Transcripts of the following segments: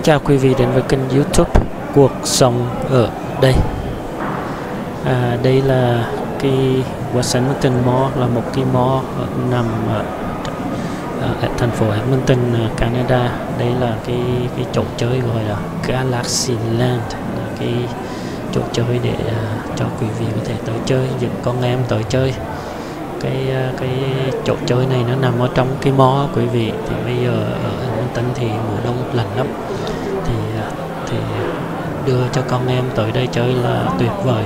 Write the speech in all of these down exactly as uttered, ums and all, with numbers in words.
chào quý vị đến với kênh YouTube Cuộc Sống Ở Đây. à, Đây là cái Washington Mall, là một cái mall nằm ở, ở thành phố Edmonton, Canada. Đây là cái cái chỗ chơi gọi là Galaxyland, là cái chỗ chơi để uh, cho quý vị có thể tới chơi, dẫn con em tới chơi. Cái cái chỗ chơi này nó nằm ở trong cái mall quý vị. Thì bây giờ ở Edmonton thì mùa đông lạnh lắm, thì thì đưa cho con em tới đây chơi là tuyệt vời.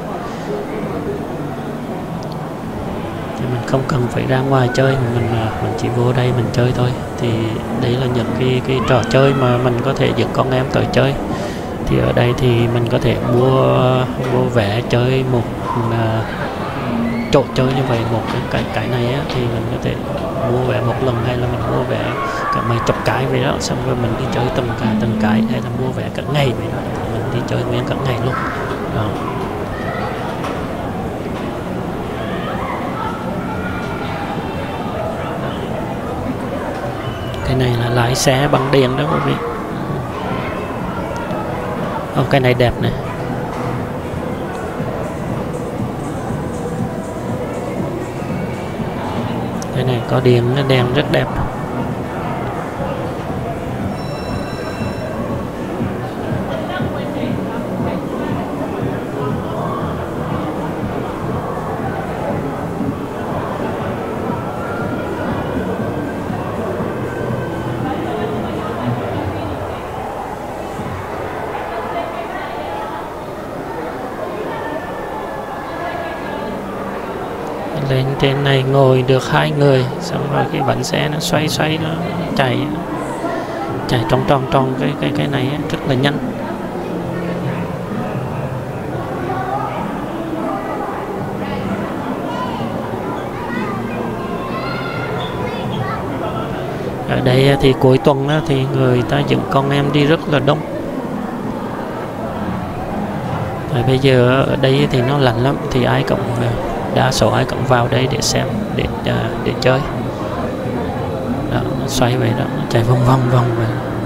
Thì mình không cần phải ra ngoài chơi, mình mình chỉ vô đây mình chơi thôi. Thì đấy là những cái cái trò chơi mà mình có thể dẫn con em tới chơi. Thì ở đây thì mình có thể mua mua vé chơi một uh, chỗ chơi như vậy, một cái cái, cái này á, thì mình có thể mua vé một lần, hay là mình mua vé cả mấy chục cái vậy đó, xong rồi mình đi chơi từng cả từng cái, hay là mua vé cả ngày vậy đó, mình đi chơi nguyên cả ngày luôn đó. Cái này là lái xe bằng điện đó quý vị. Ô, cái này đẹp này. Cái này có điện, nó đèn rất đẹp. Lên trên này ngồi được hai người, xong rồi cái bánh xe nó xoay xoay, nó chạy chạy tròn tròn tròn cái cái cái này rất là nhanh. Ở đây thì cuối tuần thì người ta dẫn con em đi rất là đông. Rồi bây giờ ở đây thì nó lạnh lắm, thì ai cũng đa số ai cũng vào đây để xem, để để chơi đó, nó xoay vậy đó, nó chạy vòng vòng vòng vậy.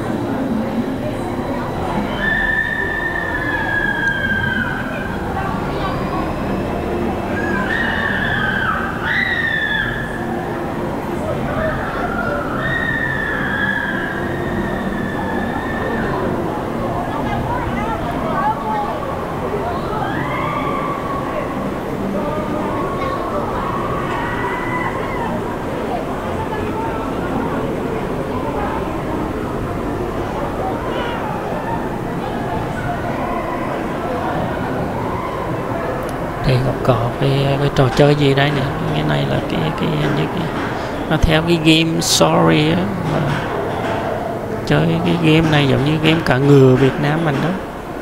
Đây có cái, cái trò chơi gì đây nè, cái này là cái cái như cái nó theo cái game Sorry á, chơi cái game này giống như game cả ngựa Việt Nam mình đó.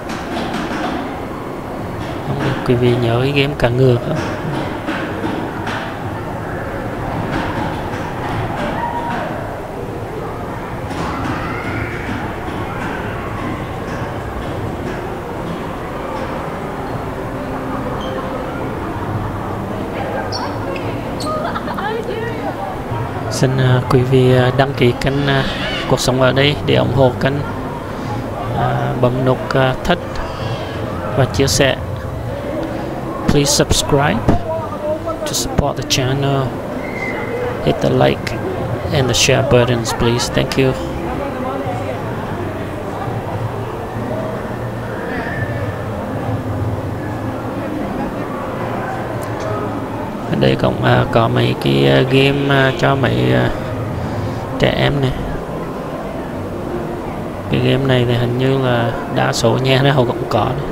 Không biết quý vị nhớ cái game cả ngựa không? Xin uh, quý vị uh, đăng ký kênh uh, Cuộc Sống Ở Đây để ủng hộ kênh, uh, bấm nút uh, thích và chia sẻ. Please subscribe to support the channel. Hit the like and the share buttons, please. Thank you. Ở đây cũng uh, có mấy cái uh, game uh, cho mấy uh, trẻ em này. Cái game này thì hình như là đa số nhà nào cũng có này.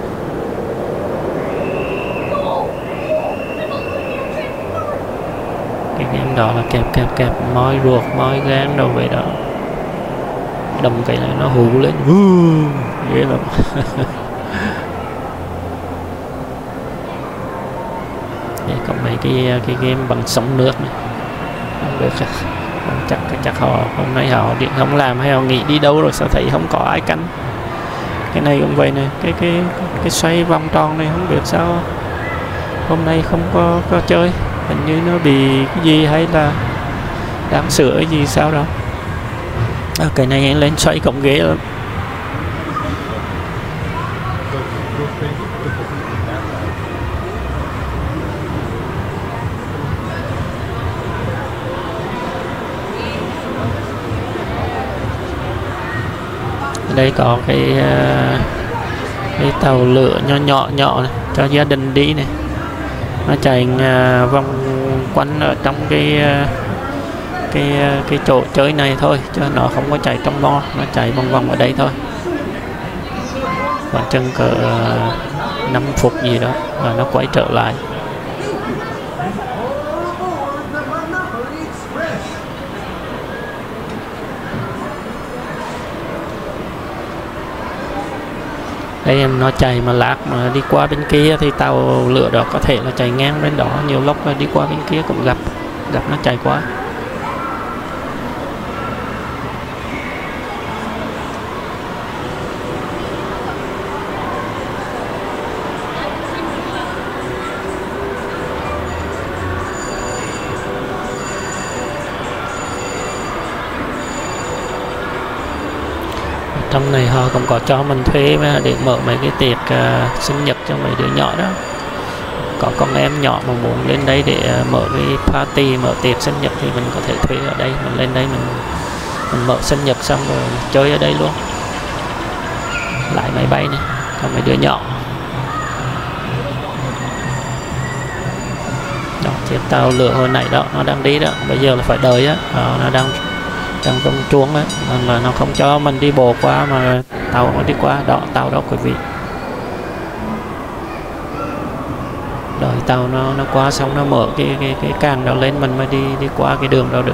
Cái game đó là kẹp kẹp kẹp moi ruột, moi gan đâu vậy đó. Đâm cái này nó hú lên, ghê lắm. Có mấy cái cái game bằng sóng nước này. Không biết chắc chắc họ hôm nay họ điện không làm, hay họ nghỉ đi đâu rồi, sao thấy không có ai canh. Cái này cũng vậy này, cái cái cái xoay vòng tròn này không biết sao hôm nay không có có chơi, hình như nó bị cái gì hay là đang sửa cái gì sao đó. À, cái này lên xoay cộng ghế lắm. Đây có cái uh, cái tàu lửa nhỏ nhỏ nhỏ này, cho gia đình đi này, nó chạy uh, vòng quanh ở trong cái uh, cái uh, cái chỗ chơi này thôi, chứ nó không có chạy trong mo, nó chạy vòng vòng ở đây thôi, khoảng chừng cỡ uh, năm phút gì đó và nó quay trở lại. Đây em nó chạy mà lát mà đi qua bên kia thì tàu lửa đó có thể là chạy ngang bên đó, nhiều lúc là đi qua bên kia cũng gặp gặp nó chạy qua. Trong này họ cũng có cho mình thuê để mở mấy cái tiệc uh, sinh nhật cho mấy đứa nhỏ đó. Có con em nhỏ mà muốn lên đây để uh, mở cái party, mở tiệc sinh nhật thì mình có thể thuê ở đây, mình lên đây mình, mình mở sinh nhật xong rồi chơi ở đây luôn. Lại máy bay này, còn mấy đứa nhỏ. Đó, chiếc tàu lửa hồi nãy đó, nó đang đi đó, bây giờ là phải đợi á, đó, nó đang đang trong chuông đấy, là nó không cho mình đi bộ qua mà tàu nó đi qua đó, tàu đó quý vị. Đợi tàu nó nó qua xong nó mở cái cái cái càng đó lên mình mới đi đi qua cái đường đó được.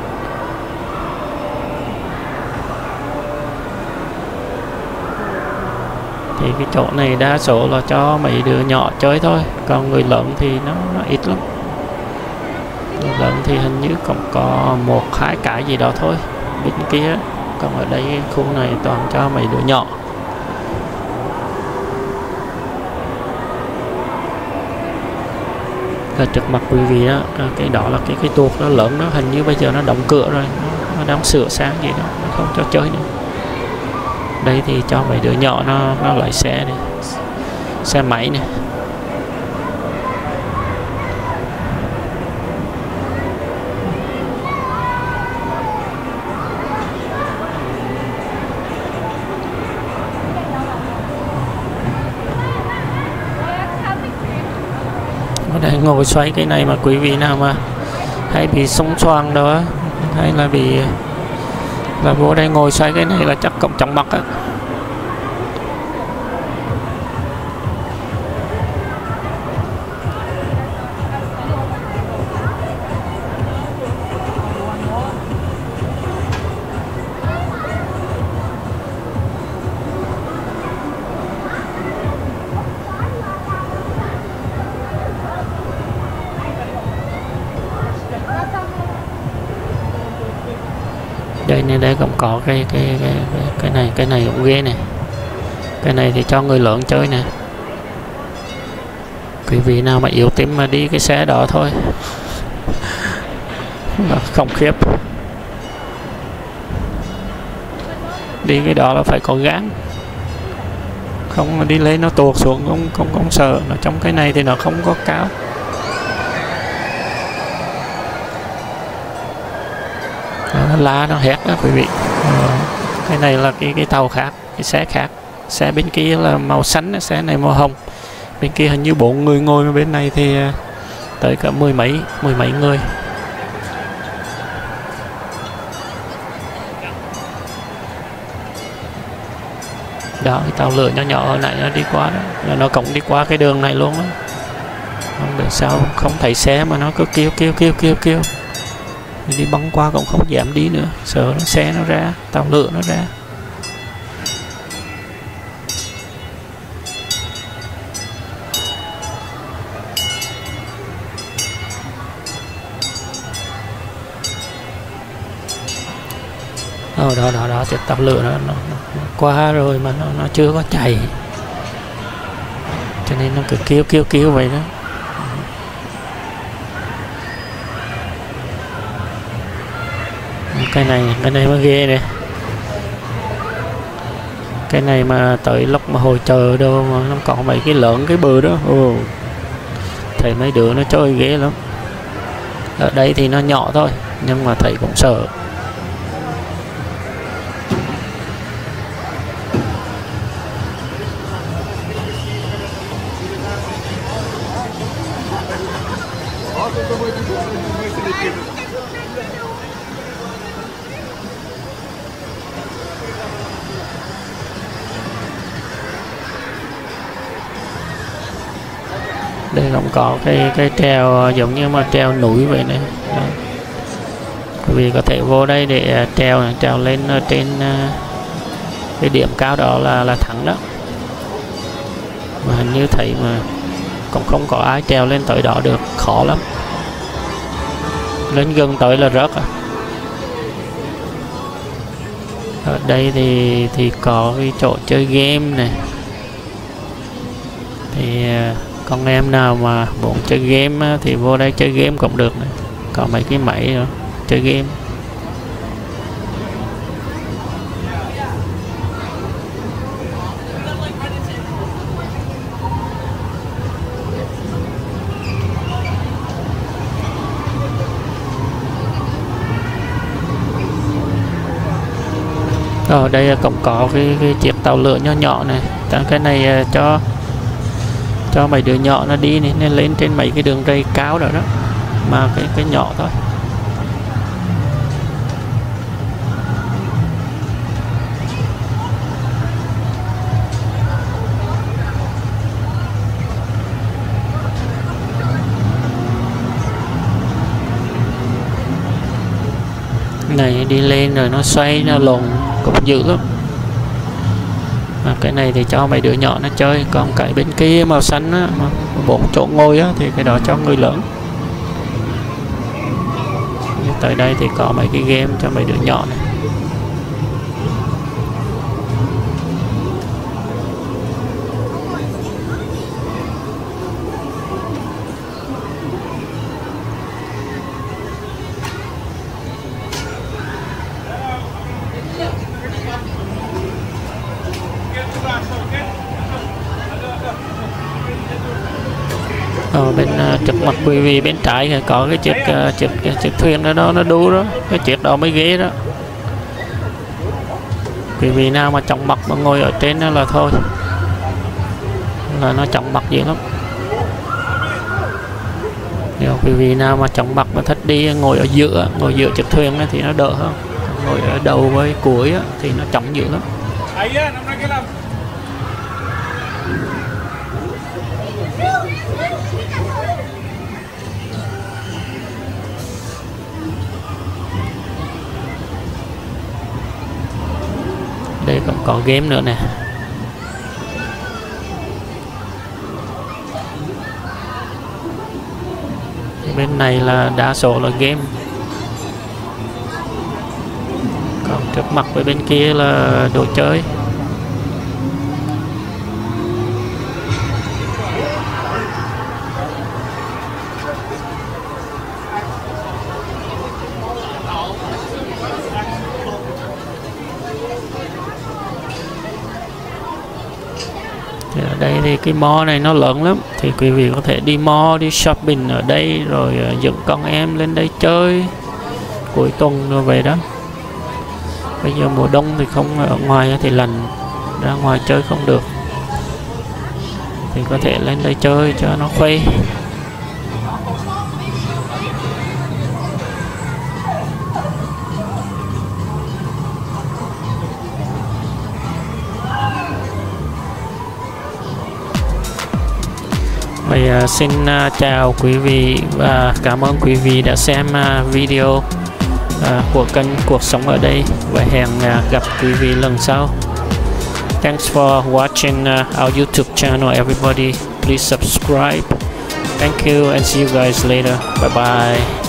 Thì cái chỗ này đa số là cho mấy đứa nhỏ chơi thôi, còn người lớn thì nó, nó ít lắm. Người lớn thì hình như cũng có một hai cái gì đó thôi bên kia, còn ở đây khu này toàn cho mấy đứa nhỏ. Ở trước mặt quý vị đó, cái đó là cái cái tuột nó lớn đó, hình như bây giờ nó đóng cửa rồi, nó, nó đang sửa sáng gì đó, nó không cho chơi nữa. Đây thì cho mấy đứa nhỏ nó nó lấy xe này, xe máy này. Ở đây ngồi xoay cái này mà quý vị nào mà hay bị sung xoang đó, hay là bị là vô đây ngồi xoay cái này là chắc cộng trọng mặt á. Đây này, đây cũng có cái cái cái cái này cái này cũng ghê này, cái này thì cho người lớn chơi nè. Quý vị nào mà yếu tim mà đi cái xe đó thôi khủng khiếp, đi cái đó là phải có gán, không mà đi lên nó tuột xuống không không không sợ. Nó trong cái này thì nó không có cao. Nó la nó hét đó quý vị. Ờ, cái này là cái cái tàu khác, cái xe khác, xe bên kia là màu xanh, xe này màu hồng. Bên kia hình như bốn người ngồi, mà bên này thì tới cả mười mấy mười mấy người. Đó, cái tàu lửa nhỏ nhỏ hồi nãy nó đi qua đó, là nó cũng đi qua cái đường này luôn đó. Không biết sao không thấy xe mà nó cứ kêu kêu kêu kêu kêu. Đi băng qua cũng không dám đi nữa, sợ nó xe nó ra, tàu lửa nó ra. Ờ, đó đó đó, chiếc tàu lửa nó, nó, nó qua rồi mà nó, nó chưa có chạy, cho nên nó cứ kêu kêu kêu vậy đó. Cái này cái này mới ghê này, cái này mà tới lúc mà hồi chờ đâu mà nó còn mấy cái lớn cái bự đó. Ồ, thấy mấy đứa nó chơi ghê lắm. Ở đây thì nó nhỏ thôi nhưng mà thấy cũng sợ. đây cũng có cái cái treo giống như mà treo núi vậy này. Đó. Vì có thể vô đây để treo treo lên trên cái điểm cao đó là là thắng đó. Mà hình như thấy mà cũng không có ai treo lên tới đó được, khó lắm, lên gần tới là rớt à. Ở đây thì thì có cái chỗ chơi game này, thì con em nào mà muốn chơi game thì vô đây chơi game cũng được này. Có mấy cái máy đó, chơi game. Ở đây cũng có cái, cái chiếc tàu lửa nhỏ nhỏ này. Cái này cho cho mấy đứa nhỏ nó đi này, nên lên trên mấy cái đường ray cao đó đó, mà cái cái nhỏ thôi. Này đi lên rồi nó xoay nó lộn cũng dữ lắm. À, cái này thì cho mấy đứa nhỏ nó chơi, còn cái bên kia màu xanh á, mà bốn chỗ ngồi á, thì cái đó cho người lớn. Tới đây thì có mấy cái game cho mấy đứa nhỏ này. Ở bên uh, trước mặt quý vị bên trái thì có cái chiếc uh, chiếc chiếc thuyền đó, đó nó đu đó, cái chiếc đó mới ghế đó. Quý vị nào mà chóng mặt mà ngồi ở trên đó là thôi, là nó chóng mặt dữ lắm. Nếu quý vị nào mà chóng mặt mà thích đi ngồi ở giữa, ngồi giữa chiếc thuyền đó thì nó đỡ hơn. Ngồi ở đầu với cuối đó, thì nó chóng dữ lắm. Đây còn có game nữa nè. Bên này là đa số là game. Còn trước mặt với bên kia là đồ chơi. Ở đây thì cái mall này nó lớn lắm, thì quý vị có thể đi mall, đi shopping ở đây, rồi dẫn con em lên đây chơi cuối tuần rồi về đó. Bây giờ mùa đông thì không, ở ngoài thì lạnh, ra ngoài chơi không được, thì có thể lên đây chơi cho nó khuây. Vậy uh, xin uh, chào quý vị và cảm ơn quý vị đã xem uh, video uh, của kênh Cuộc Sống Ở Đây, và hẹn uh, gặp quý vị lần sau. Thanks for watching uh, our YouTube channel everybody. Please subscribe. Thank you and see you guys later. Bye bye.